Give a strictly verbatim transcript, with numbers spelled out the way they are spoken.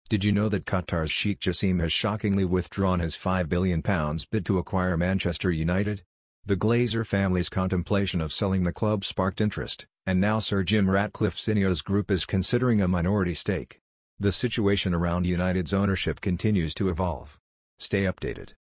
Did you know that Qatar's Sheikh Jassim has shockingly withdrawn his five billion pounds bid to acquire Manchester United? The Glazer family's contemplation of selling the club sparked interest, and now Sir Jim Ratcliffe's Ineos Group is considering a minority stake. The situation around United's ownership continues to evolve. Stay updated.